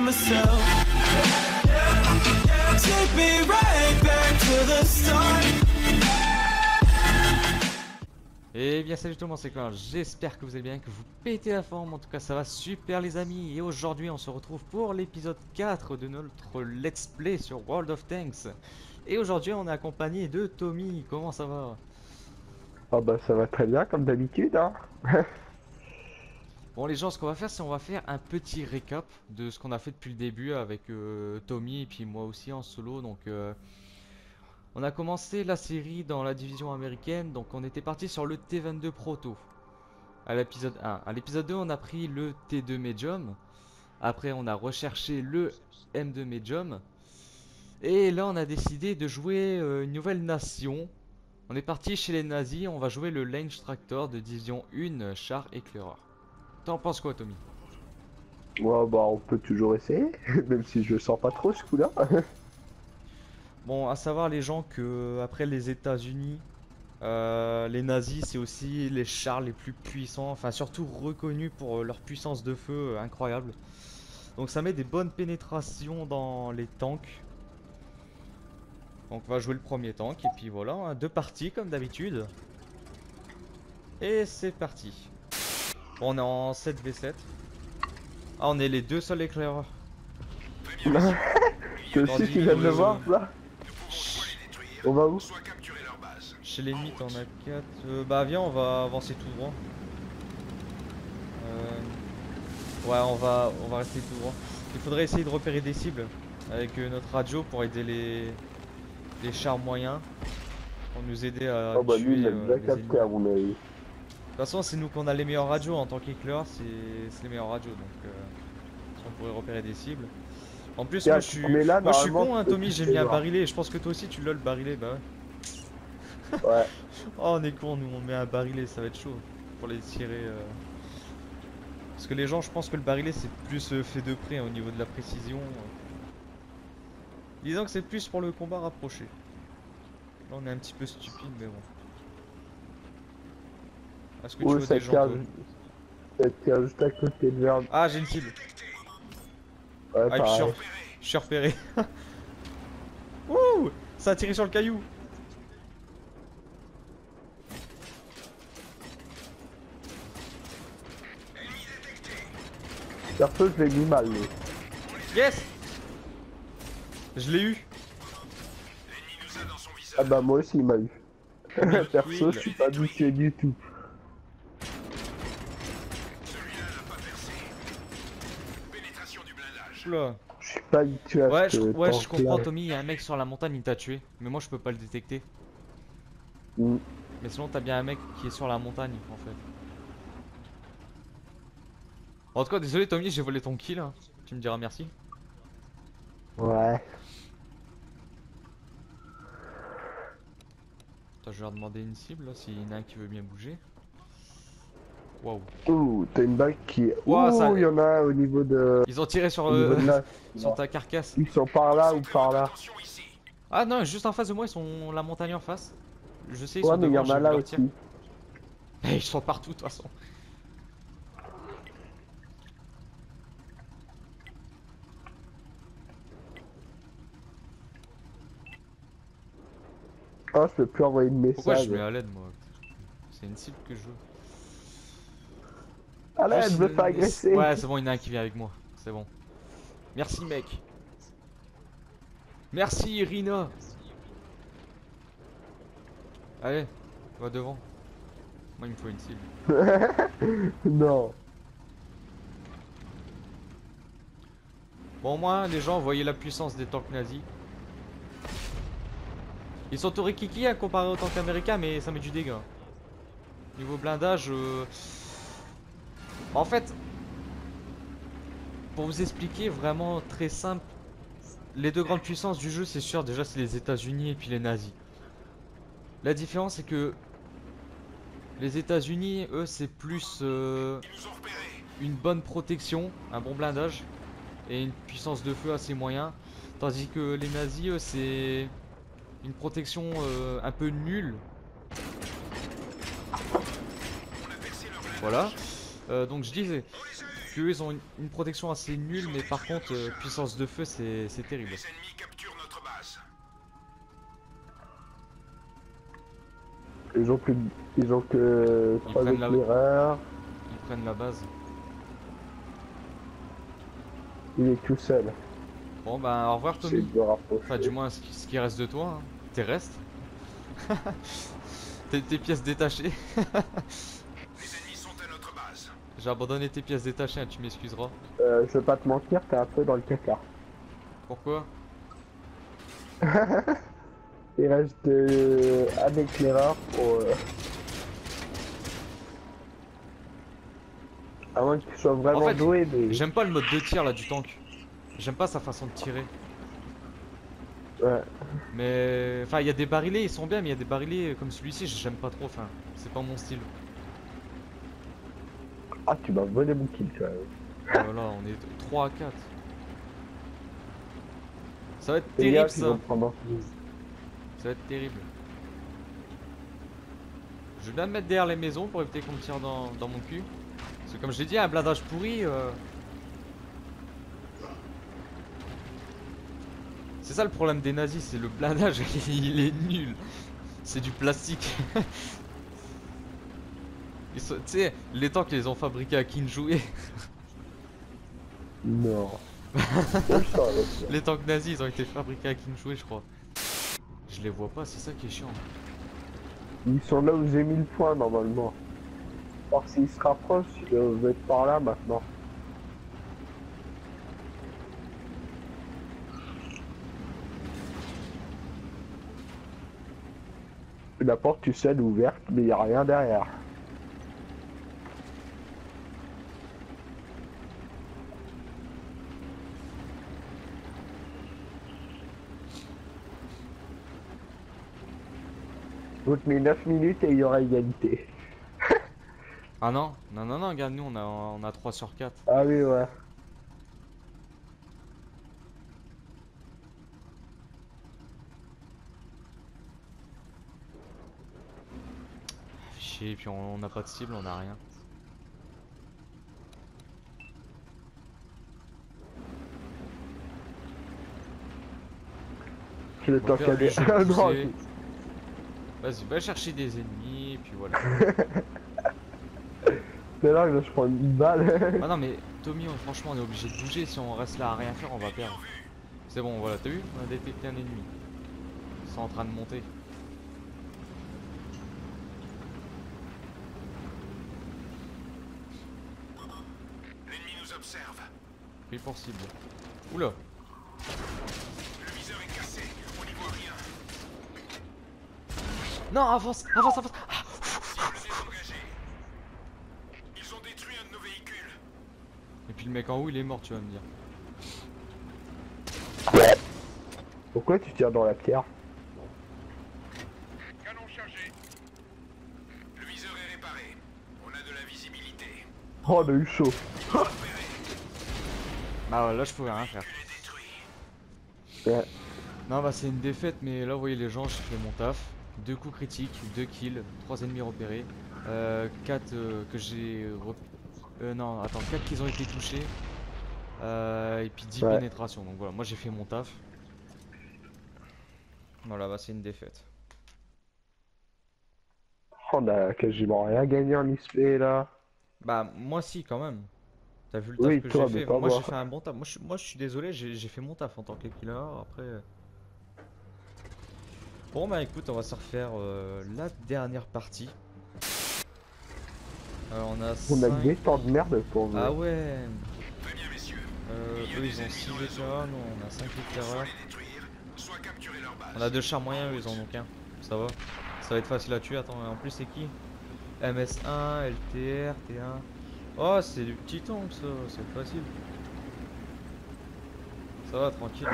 myself. Take me right back to the start. Et bien salut tout le monde, c'est Claire, j'espère que vous allez bien, que vous pétez la forme, en tout cas ça va super les amis. Et aujourd'hui on se retrouve pour l'épisode 4 de notre let's play sur World of Tanks. Et aujourd'hui on est accompagné de Tommy, comment ça va? Ah bah ça va très bien comme d'habitude hein. Bon les gens, ce qu'on va faire c'est on va faire un petit récap de ce qu'on a fait depuis le début avec Tommy et puis moi aussi en solo. Donc on a commencé la série dans la division américaine, donc on était parti sur le T22 Proto à l'épisode 1. À l'épisode 2 on a pris le T2 Medium. Après on a recherché le M2 Medium. Et là on a décidé de jouer une nouvelle nation. On est parti chez les nazis, on va jouer le Lange Tractor de division 1 char éclaireur. T'en penses quoi Tommy? Ouais bah on peut toujours essayer, même si je le sens pas trop ce coup-là. Bon, à savoir les gens que après les États-Unis, les nazis c'est aussi les chars les plus puissants, enfin surtout reconnus pour leur puissance de feu incroyable. Donc ça met des bonnes pénétrations dans les tanks. Donc on va jouer le premier tank et puis voilà, hein, deux parties comme d'habitude. Et c'est parti. Bon, on est en 7v7. Ah, on est les deux seuls éclaireurs. Toi aussi tu viens de le voir là. On va où? Chez l'ennemi t'en as 4. Bah viens, on va avancer tout droit. Ouais, on va rester tout droit. Il faudrait essayer de repérer des cibles avec notre radio pour aider les chars moyens. Pour nous aider à Oh bah tuer lui il a les déjà capté ennemis. à mon avis. De toute façon, c'est nous qu'on a les meilleures radios en tant qu'éclaireur, c'est les meilleures radios. Donc on pourrait repérer des cibles. En plus, Tiens, moi je suis, mais là, moi, je suis normalement, con, hein, tu peux Tommy, tous j'ai les mis un voir. barillet. Je pense que toi aussi tu l'as le barillet, bah ouais. Ouais. Oh, on est con, nous on met un barillet, ça va être chaud pour les tirer. Parce que les gens, je pense que le barillet c'est plus fait de près hein, au niveau de la précision. Disons que c'est plus pour le combat rapproché. Là on est un petit peu stupide, mais bon. Est-ce que tu Oh, vois ça des gens tient, toi ça tient juste à côté de Verne. Ah, j'ai une cible. Ouais, Ah, pareil. je suis repéré. Ouh, ça a tiré sur le caillou. Perso je l'ai mis mal lui. Yes. Je l'ai eu. Ah bah moi aussi il m'a eu. Perso Oui. je suis pas habitué du tout. Oula. Je suis pas habitué à Ouais, ce ouais, je tank-là. comprends Tommy, il y a un mec sur la montagne, il t'a tué. Mais moi je peux pas le détecter. Mm. Mais sinon t'as bien un mec qui est sur la montagne en fait. En tout cas, désolé Tommy, j'ai volé ton kill. Hein. Tu me diras merci. Ouais. Attends, je vais leur demander une cible là, s'il y en a un qui veut bien bouger. Waouh. Ouh, t'as une bague qui... Ouah, Ouh, ça- il y en a au niveau de... Ils ont tiré sur, Au niveau de là. sur ta carcasse. Ils sont par là ou par là. Ah non, juste en face de moi, ils sont la montagne en face. Je sais, ils Ouais sont mais il y devant, en j'ai a vu là leur aussi. tir. Ils sont partout de toute façon. Oh, je peux plus envoyer de Pourquoi message. je mets à l'aide moi? C'est une cible que je veux. Allez, Juste elle me fait agresser. Ouais, c'est bon, il y en a un qui vient avec moi. C'est bon. Merci mec. Merci Irina. Allez, va devant. Moi il me faut une cible. Non. Bon, au moins les gens voyaient la puissance des tanks nazis. Ils sont tout rikiki à comparer aux tanks américains, mais ça met du dégât. Niveau blindage, en fait, pour vous expliquer vraiment très simple, les deux grandes puissances du jeu, c'est sûr, déjà c'est les États-Unis et puis les nazis. La différence c'est que les États-Unis, eux, c'est plus une bonne protection, un bon blindage et une puissance de feu assez moyen, tandis que les nazis, eux, c'est une protection un peu nulle. Voilà. Donc je disais, que eux, ils ont une protection assez nulle, mais par contre, puissance de feu, c'est terrible. Les ennemis capturent notre base. Ils ont que Ils 3 prennent la- éclaireurs. Ils prennent la base. Il est tout seul. Bon, bah, au revoir, C'est Tommy. de rapprocher. Enfin, du moins, ce qui reste de toi. Hein. Tes restes. Tes pièces détachées. Les ennemis sont à notre base. J'ai abandonné tes pièces détachées, hein, tu m'excuseras. Je vais pas te mentir, t'es un peu dans le caca. Pourquoi? Il reste un éclaireur pour... À moins que tu sois vraiment En fait, doué, mais... J'aime pas le mode de tir là du tank. J'aime pas sa façon de tirer. Ouais. Mais enfin, il y a des barilets, ils sont bien, mais il y a des barilets comme celui-ci, j'aime pas trop. Enfin, c'est pas mon style. Ah, tu m'as volé mon kill, quand même. Voilà, on est 3 à 4. Ça va être Fais terrible gaffe, ils vont ça. te prendre en fuse. Ça va être terrible. Je vais bien me mettre derrière les maisons pour éviter qu'on me tire dans mon cul. Parce que comme je l'ai dit, un blindage pourri. C'est ça le problème des nazis, c'est le blindage, il est nul. C'est du plastique. Tu sais, les tanks ils les ont fabriqués à Kinjoué. Non. Où ça, là, Les tanks nazis ils ont été fabriqués à Kinjoué, je crois. Je les vois pas, c'est ça qui est chiant. Ils sont là où j'ai mis le point, normalement. Or, s'ils se rapprochent, ils doivent être par là, maintenant. La porte, tu sais, elle est ouverte, mais il n'y a rien derrière. Donc, mais 9 minutes et il y aura égalité. Ah non, non, non, non, regarde, nous on a 3 sur 4. Ah oui, ouais. Chier, et puis on n'a pas de cible, on a rien. Le temps faire qu'il y du jeu a des... Non, poussé. Vas-y, va chercher des ennemis, et puis voilà. c'est là que je prends une balle. Ah non, mais Tommy, franchement, on est obligé de bouger. Si on reste là à rien faire, on va perdre. C'est bon, voilà, t'as vu? On a détecté un ennemi. Ils sont en train de monter. L'ennemi nous observe. Pris pour cible. Oula! Le viseur est cassé. On n'y voit rien. Non, avance, avance, avance! Ah, Cible désengagée. Ils ont détruit un de nos véhicules. et puis le mec en haut, il est mort, tu vas me dire. Pourquoi tu tires dans la pierre? Canon chargé. Le viseur est réparé. On a de la visibilité. Oh, on a eu chaud. Bah ouais, là, je pouvais rien faire. Véhicule est détruit. Ouais. Non, bah c'est une défaite, mais là, vous voyez les gens, j'ai fait mon taf. 2 coups critiques, 2 kills, 3 ennemis repérés. 4 que j'ai... non, attends, 4 qui ont été touchés. Et puis 10 Ouais. pénétrations. Donc voilà, moi j'ai fait mon taf. Voilà, bah c'est une défaite. On a quasiment rien gagné en XP là. Bah moi si quand même. T'as vu le taf Oui, que toi, j'ai mais fait? pas Moi j'ai moi. fait un bon taf. Moi je suis désolé, j'ai fait mon taf en tant que killer. Après. Bon bah écoute, on va se refaire la dernière partie. On a On a 5... des temps de merde pour vous. Ah ouais. Très bien, messieurs. Eux ils ont 6 éclaireurs, nous on a 5 Soit éclaireurs. les détruire, soit capturer leur base. On a 2 chars moyens, eux ils en ont qu'un. Ça va. Ça va être facile à tuer. Attends, en plus c'est qui? MS1, LTR, T1. Oh, c'est du petit tank ça, c'est facile. Ça va, tranquille.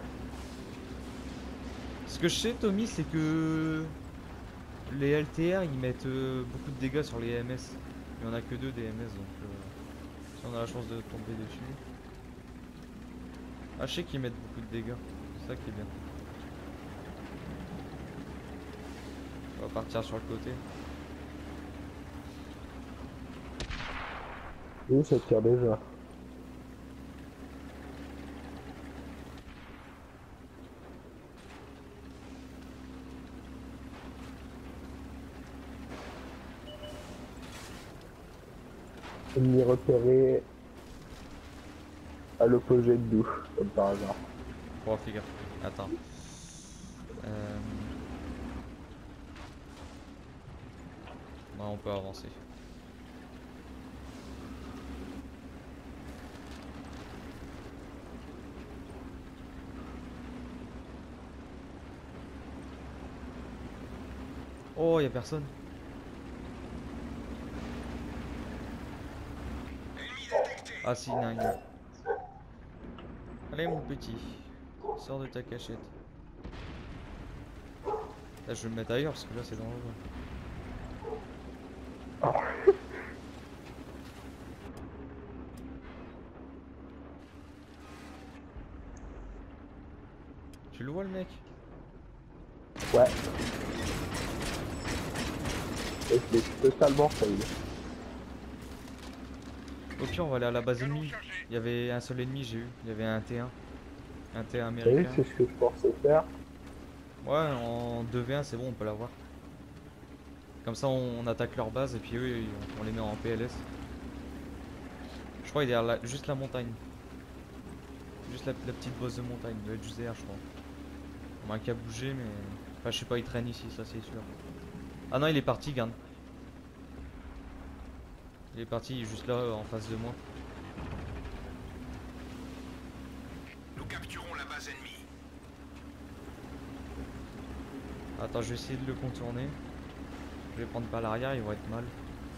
Ce que je sais, Tommy, c'est que les LTR ils mettent beaucoup de dégâts sur les MS. Il y en a que 2 des MS donc si on a la chance de tomber dessus. Ah, je sais qu'ils mettent beaucoup de dégâts, c'est ça qui est bien. On va partir sur le côté. Oui, ça tire déjà. Ennemi repéré à l'opposé de nous, comme par hasard. Oh, fais gaffe. Attends. Bon, on peut avancer. Oh, y a personne. Ah si, non, il y a. Allez mon petit, sors de ta cachette. Là, je vais me mettre ailleurs parce que là c'est dangereux. Tu le vois le mec? Ouais. Et je l'ai totalement fail. Au pire, on va aller à la base ennemie. Il y avait un seul ennemi, j'ai eu. Il y avait un T1. Un T1 Oui, américain. c'est ce que je pensais faire. Ouais, en 2v1, c'est bon, on peut l'avoir. Comme ça, on attaque leur base et puis eux, on les met en PLS. Je crois qu'il est derrière juste la montagne. Juste la petite bosse de montagne. Il doit être juste derrière, je crois. On a qu'à bouger, mais. Enfin, je sais pas, il traîne ici, ça c'est sûr. Ah non, il est parti, garde. Il est parti, il est juste là, en face de moi. Nous capturons la base ennemie. Attends, je vais essayer de le contourner. Je vais prendre par l'arrière, il va être mal.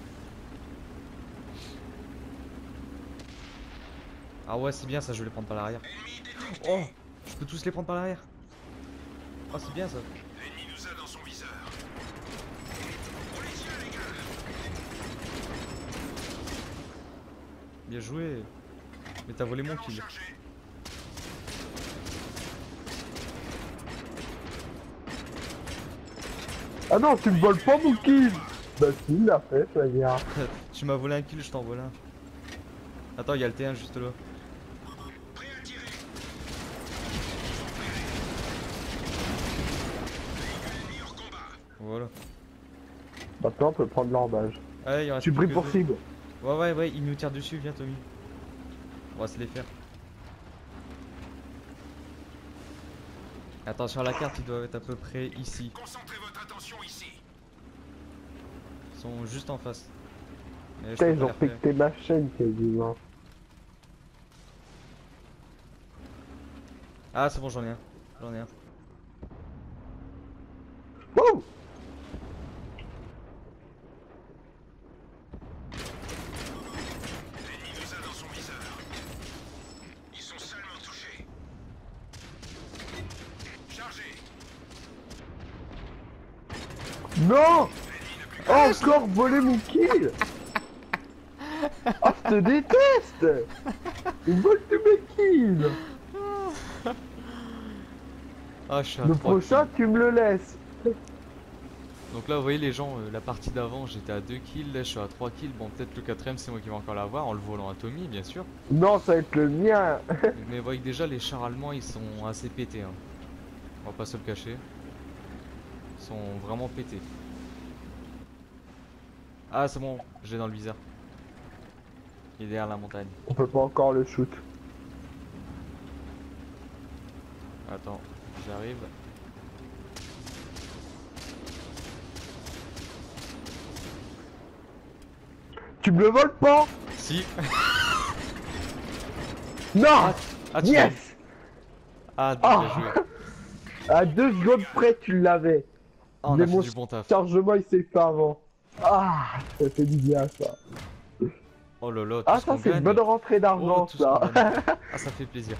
Ah ouais, c'est bien ça, je vais les prendre par l'arrière. Oh, je peux tous les prendre par l'arrière. Oh, c'est bien ça. L'ennemi nous a dans son viseur. On les tient, les gars. Bien joué. Mais t'as volé mon kill. Chargé. Ah non, tu me voles pas mon kill. Bah si, il l'a fait, ça vient. Tu m'as volé un kill, je t'en vole un. Attends, il y a le T1 juste là. Prêt à tirer. Véhicule ennemi hors combat. Voilà. Maintenant, on peut prendre l'embâche. Allez, il reste Tu plus pris que pour deux. cible. Ouais, il nous tire dessus, viens Tommy. On va se les faire. Attends, sur la carte, ils doivent être à peu près ici. Concentrez votre attention ici. Ils sont juste en face. Mais je Putain, peux ils pas ont les repérer. pété ma chaîne quasiment. Ah, c'est bon, j'en ai un. J'en ai un. Wow. L'ennemi nous a dans son viseur. Ils sont seulement touchés. Chargé. Non. L'ennemi n'a plus Oh, encore volé mon kill. Oh, je te déteste. Ils volent tous mes kills. Ah, je suis à Le 3 prochain, tu me le laisses. kills. Donc là, vous voyez les gens, la partie d'avant, j'étais à 2 kills, là je suis à 3 kills. Bon, peut-être le quatrième, c'est moi qui vais encore l'avoir, en le volant à Tommy, bien sûr. Non, ça va être le mien. Mais vous voyez que déjà, les chars allemands, ils sont assez pétés. Hein. On va pas se le cacher. Ils sont vraiment pétés. Ah, c'est bon, je l'ai dans le viseur. Il est derrière la montagne. On peut pas encore le shoot. Attends, j'arrive. Tu me le voles pas. Si. Non. Ah, tu Yes. Ah, Ah. bien joué. À 2 secondes près, tu l'avais. Ah, on Mais a fait mon du bon taf. chargement, il s'est fait avant. Ah, ça fait du bien, ça. Oh là là, tout Ah, ce ça, qu'on c'est une gagne. bonne rentrée d'argent, Oh, tout ce qu'on ça. gagne. Ah, ça fait plaisir.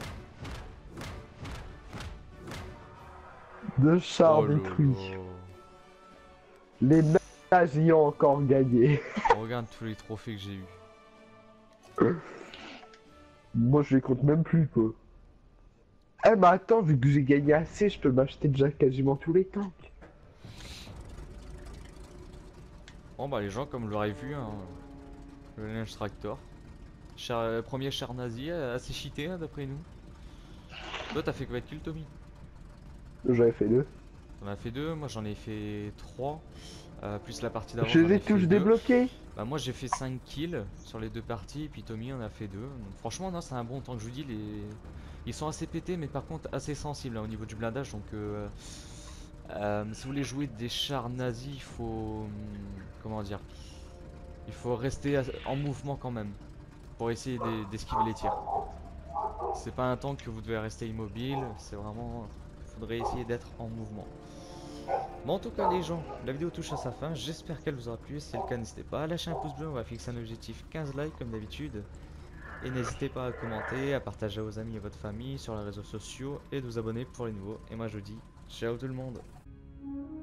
Deux chars Oh là détruits. là. Les ménages y ont encore gagné. Regarde tous les trophées que j'ai eu. Moi, je les compte même plus, peu. Eh, mais attends, vu que j'ai gagné assez, je peux m'acheter déjà quasiment tous les tanks. Bon bah les gens comme vous l'aurez vu hein, Le Lynch Tractor. Premier char nazi, assez cheaté hein, d'après nous. Toi t'as fait quoi de kill Tommy? J'avais fait deux. T'en as fait deux, moi j'en ai fait 3. Plus la partie d'avant Je j'en les ai ai fait tous 2. débloqués. Bah moi j'ai fait 5 kills sur les deux parties et puis Tommy en a fait 2. Donc franchement non c'est un bon temps que je vous dis, ils sont assez pétés mais par contre assez sensibles hein, au niveau du blindage. Donc si vous voulez jouer des chars nazis il faut... comment dire, il faut rester en mouvement quand même pour essayer d'esquiver les tirs. C'est pas un tank que vous devez rester immobile, c'est vraiment... il faudrait essayer d'être en mouvement. Bon en tout cas les gens, la vidéo touche à sa fin, j'espère qu'elle vous aura plu, si c'est le cas n'hésitez pas à lâcher un pouce bleu, on va fixer un objectif 15 likes comme d'habitude. Et n'hésitez pas à commenter, à partager à vos amis et votre famille sur les réseaux sociaux et de vous abonner pour les nouveaux. Et moi je vous dis ciao tout le monde.